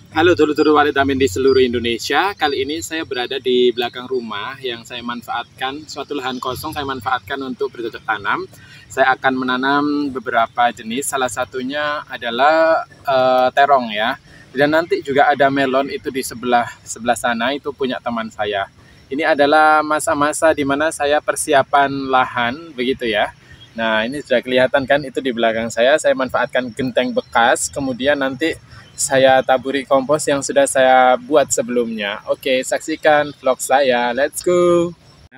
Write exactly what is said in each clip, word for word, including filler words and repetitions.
Halo dulur-dulur Walid Amin di seluruh Indonesia. Kali ini saya berada di belakang rumah yang saya manfaatkan, suatu lahan kosong saya manfaatkan untuk bercocok tanam. Saya akan menanam beberapa jenis, salah satunya adalah uh, terong ya. Dan nanti juga ada melon itu di sebelah sebelah sana, itu punya teman saya. Ini adalah masa-masa di mana saya persiapan lahan, begitu ya. Nah, ini sudah kelihatan kan, itu di belakang saya, saya manfaatkan genteng bekas, kemudian nanti saya taburi kompos yang sudah saya buat sebelumnya. Oke, saksikan vlog saya. Let's go.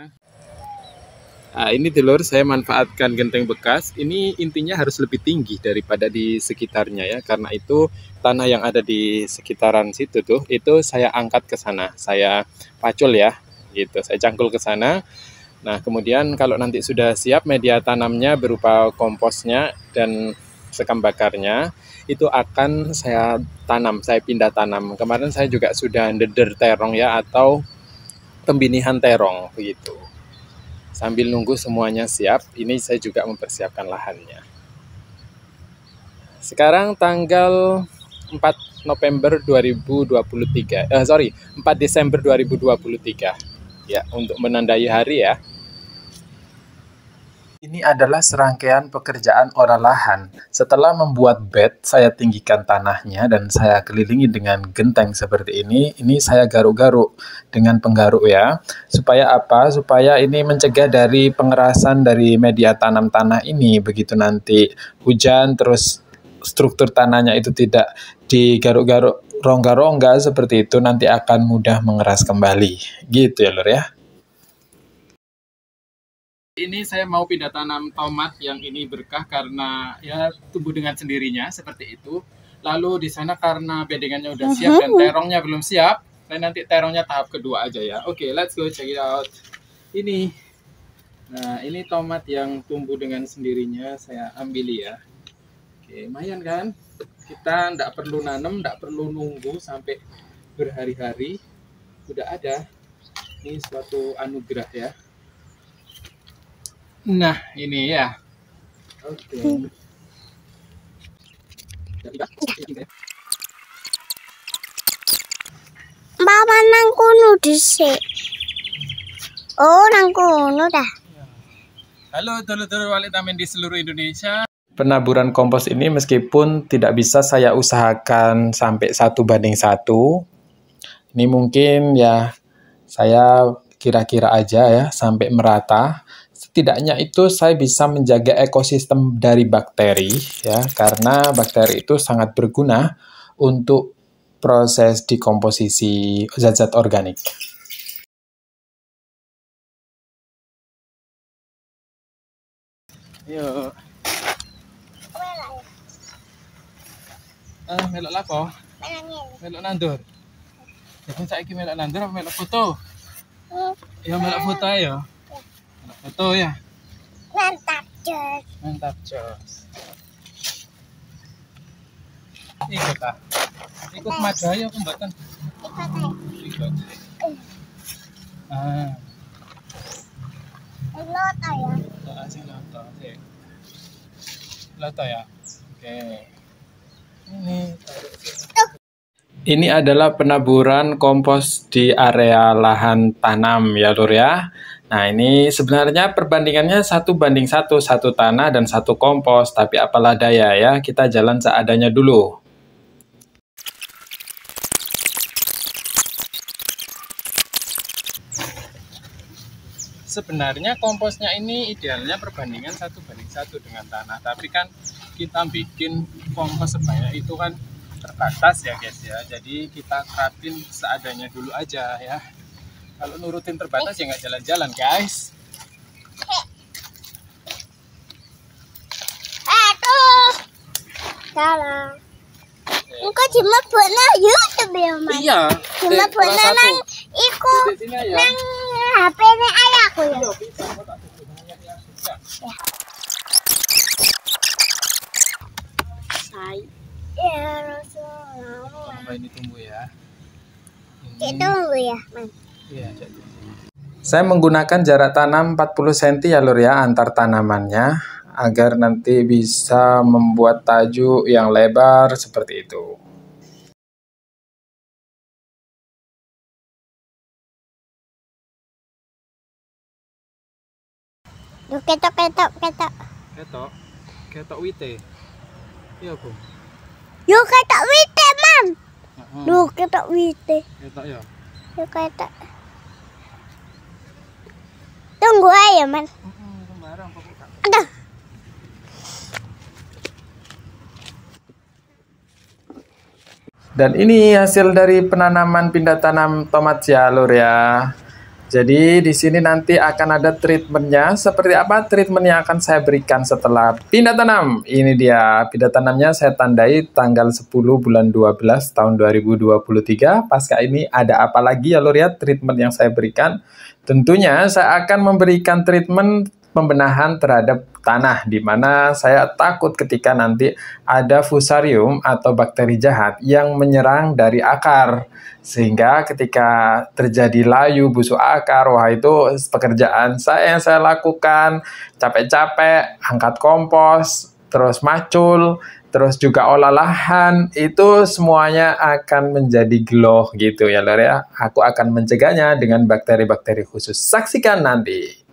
Nah, ini telur saya manfaatkan genteng bekas. Ini intinya harus lebih tinggi daripada di sekitarnya ya. Karena itu tanah yang ada di sekitaran situ tuh, itu saya angkat ke sana. Saya pacul ya, gitu. Saya cangkul ke sana. Nah, kemudian kalau nanti sudah siap media tanamnya berupa komposnya dan sekam bakarnya, itu akan saya tanam, saya pindah tanam. Kemarin saya juga sudah ndeder terong ya, atau pembinihan terong begitu. Sambil nunggu semuanya siap, ini saya juga mempersiapkan lahannya. Sekarang tanggal empat November dua ribu dua puluh tiga, eh sorry, empat Desember dua ribu dua puluh tiga. Ya, untuk menandai hari ya. Ini adalah serangkaian pekerjaan olah lahan. Setelah membuat bed, saya tinggikan tanahnya dan saya kelilingi dengan genteng seperti ini. Ini saya garuk-garuk dengan penggaruk ya. Supaya apa? Supaya ini mencegah dari pengerasan dari media tanam tanah ini. Begitu nanti hujan, terus struktur tanahnya itu tidak digaruk-garuk rongga-rongga seperti itu, nanti akan mudah mengeras kembali. Gitu ya lur ya. Ini saya mau pindah tanam tomat yang ini berkah karena ya tumbuh dengan sendirinya seperti itu. Lalu di sana karena bedengannya udah siap dan terongnya belum siap, dan nanti terongnya tahap kedua aja ya. Oke, okay, let's go check it out. Ini, nah ini tomat yang tumbuh dengan sendirinya saya ambil ya. Oke, okay, lumayan kan? Kita nggak perlu nanam, nggak perlu nunggu sampai berhari-hari. Udah ada. Ini suatu anugerah ya. Nah, ini ya. Oke. Mama nang kono dhisik. Oh, nang kono dah. Halo dulur-dulur Walid Amin di seluruh Indonesia. Penaburan kompos ini meskipun tidak bisa saya usahakan sampai satu banding satu. Ini mungkin ya saya kira-kira aja ya sampai merata. Setidaknya itu saya bisa menjaga ekosistem dari bakteri ya, karena bakteri itu sangat berguna untuk proses dekomposisi zat-zat organik. Yuk. Ah, melok lapo? Melok nandur. Jadi saiki melok nandur apa melok foto? Ya melok foto ya. Foto ya. Mantap, Jos. Mantap, Jos. Ikut ah. Ikut madaya apa mboten? Ikut. Ah. Loto ya. Ah, sing loto. Loto ya. Oke. Ini Ini adalah penaburan kompos di area lahan tanam ya lur ya. Nah, ini sebenarnya perbandingannya satu banding satu, satu tanah dan satu kompos. Tapi apalah daya ya, kita jalan seadanya dulu. Sebenarnya komposnya ini idealnya perbandingan satu banding satu dengan tanah. Tapi kan kita bikin kompos sebanyak itu kan terbatas ya guys ya. Jadi kita terapin seadanya dulu aja ya. Kalau nurutin terbatas ya nggak jalan-jalan guys. Aduh. Salah. Engko dimebokno YouTube ya, Mas. Iya. Dimebokno nang iku nang H P-ne ayahku ya. Iya, bisa. Kok tak tutup ya. Saya ya Rasulullah. Coba ini tumbuh ya. Ini tunggu ya, Mas. Iya, jadi. Saya menggunakan jarak tanam empat puluh sentimeter ya lur ya antar tanamannya, agar nanti bisa membuat tajuk yang lebar seperti itu. Duh, ketok, ketok, ketok. Ketok, ketok wite. Iya, Bu. Yuk ketok wite, Mam. Heeh. Duh, ketok wite. Ketok ya. Yuk ketok. Tunggu aja, Man. Heeh, sembarang pokoknya. Aduh. Dan ini hasil dari penanaman pindah tanam tomat ya, Lur ya. Jadi di sini nanti akan ada treatmentnya. Seperti apa treatment yang akan saya berikan setelah pindah tanam? Ini dia pindah tanamnya, saya tandai tanggal sepuluh bulan dua belas tahun dua ribu dua puluh tiga. Pasca ini ada apa lagi ya, Lur ya, treatment yang saya berikan? Tentunya saya akan memberikan treatment pembenahan terhadap tanah, di mana saya takut ketika nanti ada fusarium atau bakteri jahat yang menyerang dari akar, sehingga ketika terjadi layu busuk akar, wah itu pekerjaan saya yang saya lakukan capek-capek, angkat kompos, terus macul, terus juga olah lahan, itu semuanya akan menjadi glow gitu ya, Lur ya. Aku akan mencegahnya dengan bakteri-bakteri khusus. Saksikan nanti.